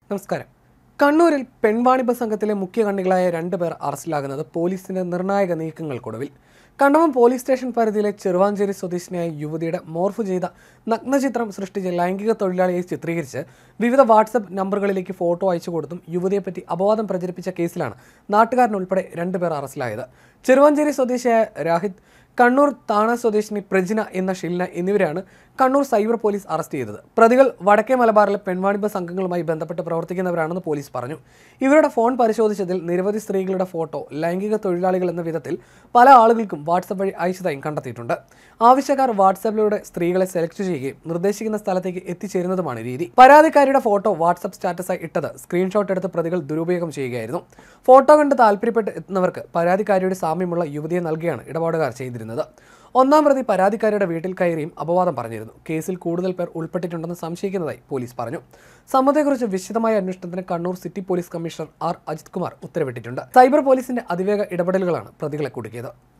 നമസ്കാരം. കണ്ണൂരിൽ പെൺവാണിഭ സംഘത്തിലെ മുഖ്യ കണ്ണികളായ 2 പേർ അറസ്റ്റിലാകുന്നത് പോലീസിന്റെ നിർണായക നീക്കങ്ങൾക്കൊടുവിൽ. കണ്ണവം പോലീസ് സ്റ്റേഷൻ പരിധിയിലെ ചെറുവാഞ്ചേരി സ്വദേശിനിയായ യുവതിയുടെ മോർഫ് ചെയ്ത നഗ്നചിത്രം സൃഷ്ടിച്ച് ലൈംഗിക തൊഴിലാളിയെ ചിത്രീകരിച്ച് വിവിധ വാട്സപ്പ് നമ്പറുകളിലേക്ക് ഫോട്ടോ അയച്ചു കൊടുത്തും യുവതിയെപ്പറ്റി അപവാദം പ്രചരിപ്പിച്ച കേസിലാണ് നാട്ടുകാരനുൾപ്പെടെ 2 പേർ അറസ്റ്റിലായത്. ചെറുവാഞ്ചേരി സ്വദേശിയായ രാഹിദ്, കണ്ണൂർ താണ സ്വദേശിനി പ്രജിന എന്ന ഷിൽന എന്നിവരെയാണ് കണ്ണൂർ സൈബർ പോലീസ് അറസ്റ്റ് ചെയ്തത്. പ്രതികൾ വടക്കേ മലബാറിലെ പെൺവാണിഭ സംഘങ്ങളുമായി ബന്ധപ്പെട്ട് പ്രവർത്തിക്കുന്നവരാണെന്ന് പോലീസ് പറഞ്ഞു. ഇവരുടെ ഫോൺ പരിശോധിച്ചതിൽ നിരവധി സ്ത്രീകളുടെ ഫോട്ടോ ലൈംഗിക തൊഴിലാളികൾ എന്ന വിധത്തിൽ പല ആളുകൾക്കും വാട്സപ്പ് വഴി അയച്ചതായും കണ്ടെത്തിയിട്ടുണ്ട്. ആവശ്യക്കാർ വാട്സപ്പിലൂടെ സ്ത്രീകളെ സെലക്ട് ചെയ്യുകയും നിർദ്ദേശിക്കുന്ന സ്ഥലത്തേക്ക് എത്തിച്ചേരുന്നതുമാണ് രീതി. പരാതിക്കാരിയുടെ ഫോട്ടോ വാട്സപ്പ് സ്റ്റാറ്റസായി ഇട്ടത് സ്ക്രീൻഷോട്ട് എടുത്ത് പ്രതികൾ ദുരുപയോഗം ചെയ്യുകയായിരുന്നു. ഫോട്ടോ കണ്ട് താല്പര്യപ്പെട്ട് എത്തുന്നവർക്ക് പരാതിക്കാരിയുടെ സാമ്യമുള്ള യുവതിയെ നൽകിയാണ് ഇടപാടുകാർ ചെയ്തിരുന്നത്. ഒന്നാം പ്രതി പരാതിക്കാരിയുടെ വീട്ടിൽ കയറിയും അപവാദം പറഞ്ഞിരുന്നു. കേസിൽ കൂടുതൽ പേർ ഉൾപ്പെട്ടിട്ടുണ്ടെന്ന് സംശയിക്കുന്നതായി പോലീസ് പറഞ്ഞു. സംഭവത്തെക്കുറിച്ച് വിശദമായ അന്വേഷണത്തിന് Kannur city police commissioner R Ajith Kumar ഉത്തരവിട്ടിട്ടുണ്ട്. സൈബർ പോലീസിന്റെ അതിവേഗ ഇടപെടലുകളാണ് പ്രതികളെ കുടുക്കിയത്.